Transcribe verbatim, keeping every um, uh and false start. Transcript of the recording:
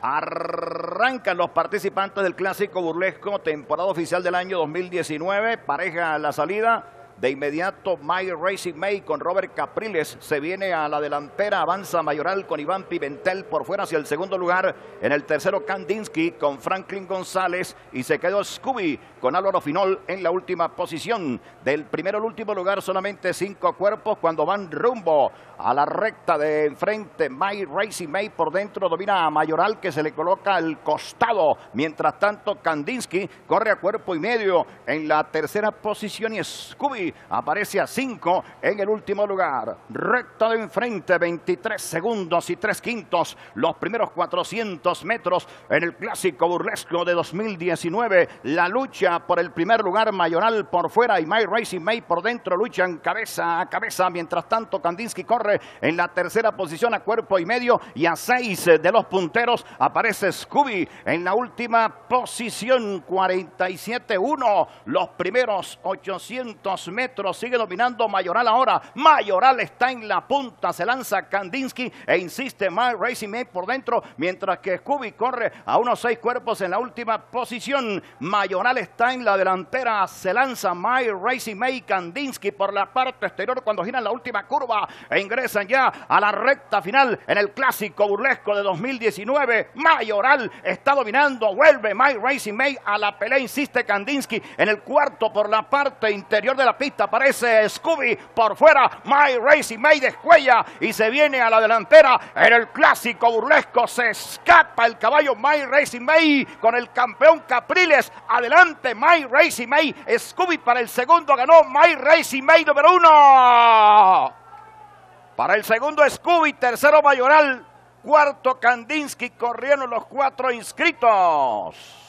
Arrancan los participantes del Clásico Burlesco, temporada oficial del año dos mil diecinueve, pareja a la salida. De inmediato, My Racing May con Robert Capriles se viene a la delantera, avanza Mayoral con Iván Pimentel por fuera hacia el segundo lugar. En el tercero, Kandinsky con Franklin González y se quedó Scooby con Álvaro Finol en la última posición. Del primero al último lugar solamente cinco cuerpos cuando van rumbo a la recta de enfrente. My Racing May por dentro domina a Mayoral que se le coloca al costado. Mientras tanto, Kandinsky corre a cuerpo y medio en la tercera posición y Scooby aparece a cinco en el último lugar. Recta de enfrente, veintitrés segundos y tres quintos. Los primeros cuatrocientos metros en el Clásico Burlesco de dos mil diecinueve. La lucha por el primer lugar, Mayoral por fuera y My Racing May por dentro luchan cabeza a cabeza. Mientras tanto, Kandinsky corre en la tercera posición a cuerpo y medio y a seis de los punteros aparece Scooby en la última posición, cuarenta y siete uno. Los primeros ochocientos metros sigue dominando Mayoral ahora. Mayoral está en la punta, se lanza Kandinsky e insiste My Racing May por dentro, mientras que Scooby corre a unos seis cuerpos en la última posición. Mayoral está en la delantera, se lanza My Racing May, Kandinsky por la parte exterior cuando giran la última curva e ingresan ya a la recta final en el Clásico Burlesco de dos mil diecinueve. Mayoral está dominando, vuelve My Racing May a la pelea, insiste Kandinsky en el cuarto por la parte interior de la pista. Aparece Scooby por fuera, My Racing May descuella y se viene a la delantera en el Clásico Burlesco. Se escapa el caballo My Racing May con el campeón Capriles. Adelante My Racing May, Scooby para el segundo, ganó My Racing May número uno. Para el segundo Scooby, tercero Mayoral, cuarto Kandinsky, corrieron los cuatro inscritos.